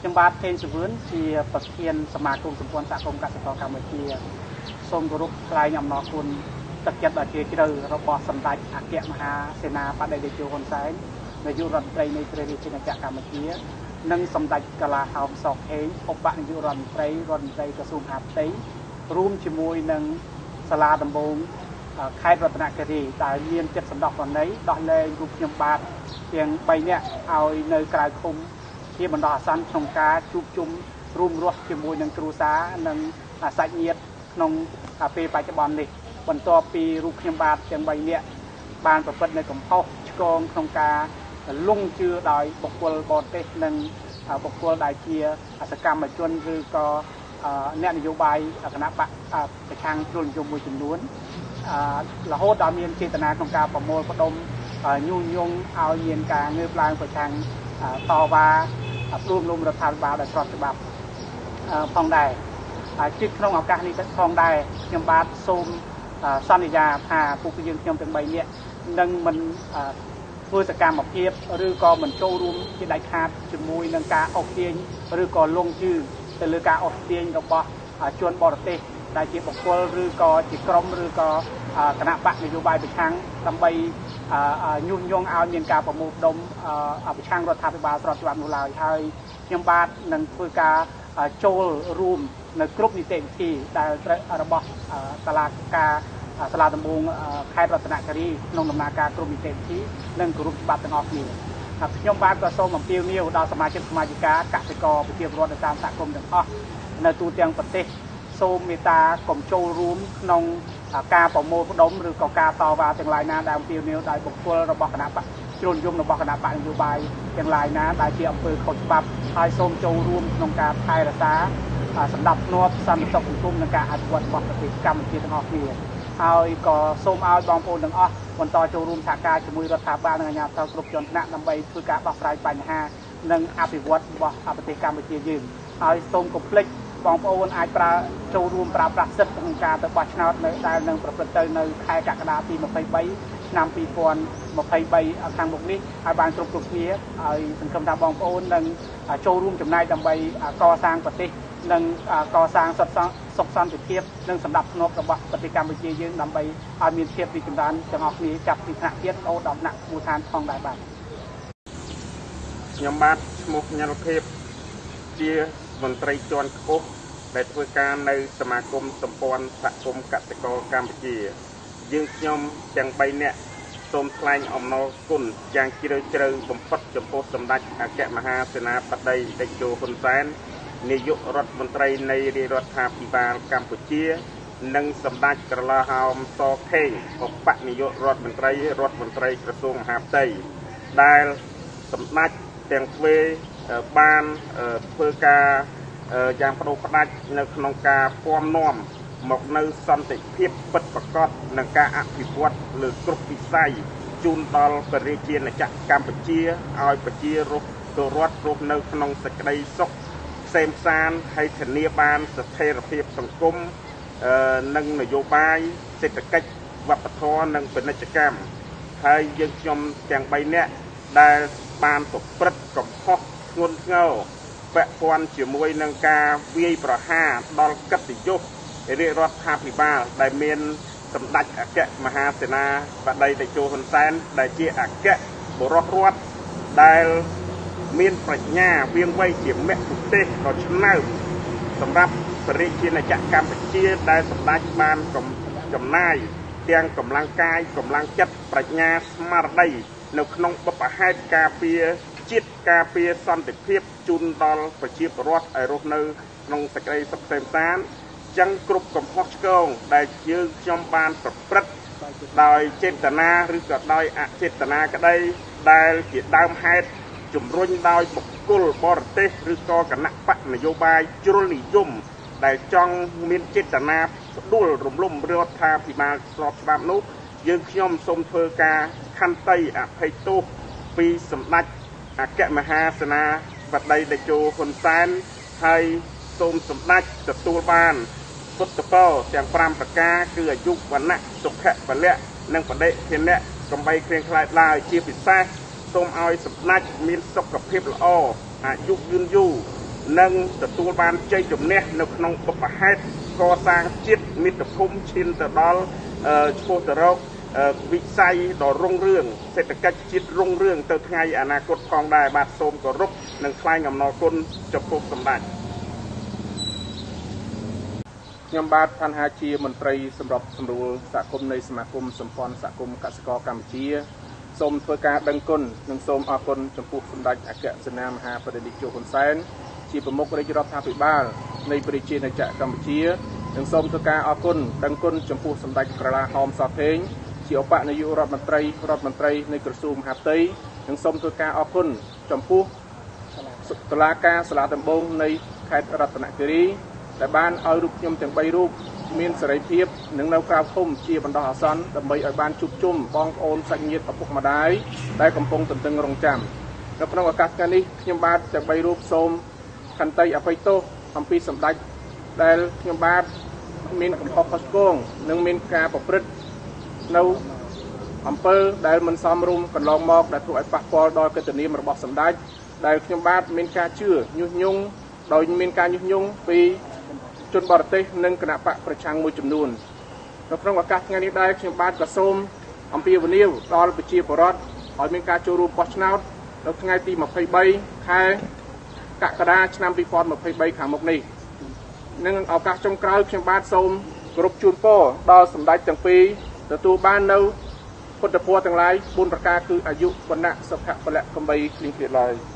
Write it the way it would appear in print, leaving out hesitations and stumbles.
ខ្ញុំបាទថេងសវឿនជាប្រធានសមាគមសម្ព័ន្ធសហគមន៍កសិករកម្ពុជាសូមគោរពថ្លែងអំណរគុណទឹកចិត្តដ៏ជ្រាលជ្រៅរបស់សម្ដេចអគ្គមហាសេនាបតីតេជោហ៊ុនសែននាយករដ្ឋមន្ត្រីនៃព្រះរាជាណាចក្រកម្ពុជានិងសម្ដេចកាឡាហោមសខេងឧបនាយករដ្ឋមន្ត្រីក្រសួងមហាផ្ទៃរួមជាមួយនឹងសាលាដំបងខេត្តរតនគិរីដែលមានចិត្តសន្តោសប្រណីដោះលែងរូបខ្ញុំបាទទាំង3នាក់ឲ្យនៅក្រៅឃុំជាបណ្ដោះអាសន្នក្នុងការជួបជុំរួមរស់ជាមួយនឹងគ្រួសារនិងសាច់ញាតិក្នុងពេលបច្ចុប្បន្ននេះបន្ទាប់ពីរូបខ្ញុំបាទទាំង3នាក់បានប្រព្រឹត្តនៅកំហុសឆ្គងក្នុងការលងជឿដោយបុគ្គលបរទេសនិងបុគ្គលដែលជាសកម្មជនឬក៏អ្នកនយោបាយគណៈបកប្រឆាំងជ្រុលនិយមមួយចំនួនរហូតដល់មានចេតនាក្នុងការប្រមូលផ្ដុំញុះញង់ឲ្យមានការងើបឡើងប្រឆាំងតវ៉ាព្រួងលំរដ្ឋាភិបាលដោយស្របច្បាប់ផងដែរជិតក្នុងឱកាសនេះផងដែរខ្ញុំបាទសូមសន្យាថាពួកយើងខ្ញុំទាំង3នាក់នឹងមិនធ្វើសកម្មភាពឬក៏មិនចូលរួមជាដាច់ខាតជាមួយនឹងការអុសទាញឬក៏លងជឿទៅលើការអុសទាញរបស់ជនបរទេសដែលជាបុគ្គលឬក៏ជាក្រុមឬក៏គណៈបកនយោបាយប្រឆាំងដើម្បីញុះញង់ឲ្យមានការប្រមូលផ្ដុំប្រឆាំងរដ្ឋាភិបាលស្របច្បាប់នោះឡើយហើយខ្ញុំបាទនឹងធ្វើការចូលរួមនៅគ្រប់នីតិវិធីដែលរបស់សាលាដំបងខេត្តរតនគិរីក្នុងដំណើរការគ្រប់នីតិវិធីនិងគោរពច្បាប់ទាំងអស់គ្នាខ្ញុំបាទក៏សូមអំពាវនាវដល់សមាជិកសមាជិកាកសិករប្រជាពលរដ្ឋនៅតាមសហគមន៍ទាំងអស់នៅទូទាំងប្រទេសសូមមេត្តាកុំចូលរួមក្នុងការប្រមូលផ្ដុំឬក៏ការតវ៉ាទាំងឡាយណាដែលអំពាវនាវដោយបុគ្គលរបស់គណៈបកជ្រុលនិយមរបស់គណៈបកនយោបាយទាំងឡាយណាដែលជាអំពើខុសច្បាប់ហើយសូមចូលរួមក្នុងការថែរក្សាសម្ដាប់ធ្នាប់សន្តិសុខសង្គមនិងការអភិវឌ្ឍរបស់ប្រទេសកម្ពុជាទាំងអស់គ្នាហើយក៏សូមឲ្យបងប្អូនទាំងអស់បន្តចូលរួមសហការជាមួយរដ្ឋាភិបាលនិងអាជ្ញាធរគ្រប់ជាន់ថ្នាក់ដើម្បីធ្វើការដោះស្រាយបញ្ហានិងអភិវឌ្ឍរបស់ប្រទេសកម្ពុជាយើងហើយសូមកុំភ្លេចបងប្អូនអាចចូលរួមប្រើប្រាស់សិទ្ធិក្នុងការទៅបោះឆ្នោតនៅដែលនឹងប្រព្រឹត្តទៅនៅខែកក្កដាទី23ឆ្នាំ2023ខាងមុខនេះឲ្យបានគ្រប់គ្នាហើយសង្ឃឹមថាបងប្អូននឹងចូលរួមចំណែកដើម្បីកសាងប្រទេសនិងកសាងសុខសន្តិភាពនិងសម្ដាប់ធ្នាប់របស់ប្រទេសកម្ពុជាយើងដើម្បីឲ្យមានភាពរីកចម្រើនទាំងអស់គ្នាចាប់ពីថ្នាក់ជាតិរហូតដល់ថ្នាក់មូលដ្ឋានផងដែរបាទខ្ញុំបាទឈ្មោះញ៉ាល់ភាពជាមន្ត្រីជាន់ខ្ពស់ដែលធ្វើការនៅសមាគមសម្ព័ន្ធសហគមន៍កសិករកម្ពុជាយើងខ្ញុំទាំង3នាក់សូមថ្លែងអំណរគុណយ៉ាងជ្រាលជ្រៅបំផុតចំពោះសម្ដេចអគ្គមហាសេនាបតីតេជោហ៊ុនសែននាយករដ្ឋមន្ត្រីនៃរាជរដ្ឋាភិបាលកម្ពុជានិងសម្ដេចក្រឡាហោមសខេងឧបនាយករដ្ឋមន្ត្រីក្រសួងមហាផ្ទៃដែលសម្ដេចទាំងទ្វេបានធ្វើការយ៉ាងបដូរផ្ដាច់នៅក្នុងការពំនាំមកនៅសន្តិភាពពិតប្រាកដនិងការអភិវឌ្ឍលើគ្រប់វិស័យជូនដល់ព្រះរាជាណាចក្រកម្ពុជាឲ្យប្រជាពលរដ្ឋរស់នៅក្នុងសេចក្តីសុខសេមសានហើយធានាបានស្ថិរភាពសង្គមនិងនយោបាយសេដ្ឋកិច្ចវប្បធម៌និងពាណិជ្ជកម្មហើយយើងខ្ញុំទាំង3នាក់ដែលបានប្រព្រឹត្តកំហុសធ្ងន់ធ្ងរពាក់ព័ន្ធជាមួយនឹងការវាយប្រហារដល់កិត្តិយសរាជរដ្ឋាភិបាលដែលមានសម្ដេចអគ្គមហាសេនាបតីតេជោហ៊ុនសែនដែលជាអគ្គបរោះរដ្ឋដែលមានប្រាជ្ញាវាងវៃជាមគ្គុទ្ទេសក៍ដ៏ឆ្នើមសម្រាប់ព្រះរាជាណាចក្រកម្ពុជាដែលសម្ដេចបានចំណាយទាំងកម្លាំងកាយកម្លាំងចិត្តប្រាជ្ញាស្មារតីនៅក្នុងបុព្វហេតុការពារជាតិការពារសន្តិភាពជូនដល់ប្រជាពលរដ្ឋឲ្យរស់នៅក្នុងសេចក្តីសុខសេមសានចឹងគ្រប់កំហុសឆ្គងដែលយើងខ្ញុំបានប្រព្រឹត្តដោយចេតនាឬក៏ដោយអចេតនាក្តីដែលជាដើមហេតុជំរុញដោយបុគ្គលបរទេសឬក៏គណៈបកនយោបាយជ្រុលនិយមដែលចង់មានចេតនាផ្ដួលរំលំរដ្ឋាភិបាលស្របច្បាប់នោះយើងខ្ញុំសូមធ្វើការខន្តីអភ័យទោសពីសម្ដេចអគ្គមហាសេនាបតីតេជោហ៊ុនសែនហើយសូមសម្ដេចទទួលបានពុទ្ធពរទាំង5ប្រការគឺអាយុវណ្ណៈសុខៈពលៈនិងបដិធានៈកំបីគ្រៀងខ្លាចឡើយជាពិសេសសូមឲ្យសម្ដេចមានសុខភាពល្អអាយុយឺនយូរនិងទទួលបានជ័យជំនះនៅក្នុងបុព្វហេតុកសាងជាតិមាតុភូមិឈានទៅដល់ឆ្ពោះទៅរកវិស័យដ៏រុងរឿងសេដ្ឋកិច្ចជាតិរុងរឿងទៅថ្ងៃអនាគតផងដែរបាទសូមគោរពនិងថ្លែងអំណរគុណចំពោះសម្ដេចខ្ញុំបាទឋានហាជាមន្ត្រីសម្របសម្រួលសហគមន៍នៃសមាគមសម្ព័ន្ធសហគមន៍កសិករកម្ពុជាសូមធ្វើការដឹងគុណនិងសូមអរគុណចំពោះសម្ដេចអគ្គសេនាមហាបតីជោហ៊ុនសែនជាប្រមុខរាជរដ្ឋាភិបាលនៃប្រជាណាចក្រកម្ពុជានិងសូមធ្វើការអរគុណដឹងគុណចំពោះសម្ដេចក្រឡាហោមសថេងជាឧបនាយករដ្ឋមន្ត្រីនៃក្រសួងមហាផ្ទៃនិងសូមធ្វើការអរគុណចំពោះតុលាការសាលាដំបងនៃខេត្តរតនគិរីដែលបានឲ្យរូបខ្ញុំទាំង3រូបមានសេរីភាពនិងនៅក្រៅឃុំជាបណ្ដោះអាសន្នដើម្បីឲ្យបានជួបជុំបងប្អូនសាច់ញាតិឪពុកម្ដាយដែលកំពុងទន្ទឹងរង់ចាំនៅក្នុងឱកាសថ្ងៃនេះខ្ញុំបាទទាំង3រូបសូមខន្តីអភ័យទោសអំពីសម្ដេចដែលខ្ញុំបាទមានកំហុសខុសឆ្គងនិងមានការប្រព្រឹត្តនៅអំពើដែលមិនសមរម្យកន្លងមកដែលធ្វើឲ្យប៉ះពាល់ដល់កិត្តិនាមរបស់សម្ដេចដែលខ្ញុំបាទមានការជឿញុះញង់ដោយមានការញុះញង់ពីជនបរទេសនិងគណៈបកប្រឆាំងមួយចំនួននៅក្នុងឱកាសថ្ងៃនេះដែរខ្ញុំបាទក៏សូមអំពាវនាវដល់ប្រជាពលរដ្ឋឲ្យមានការចូលរួមបោះឆ្នោតនៅថ្ងៃទី23ខែកក្កដាឆ្នាំ2023ខាងមុខនេះនិងឱកាសចុងក្រោយខ្ញុំបាទសូមគោរពជូនពរដល់សម្ដេចទាំងពីរទទួលបាននៅពុទ្ធពរទាំងឡាយ4ប្រការគឺអាយុវណ្ណៈសុខៈពលៈកំបីគ្លៀងគ្លាតឡើយ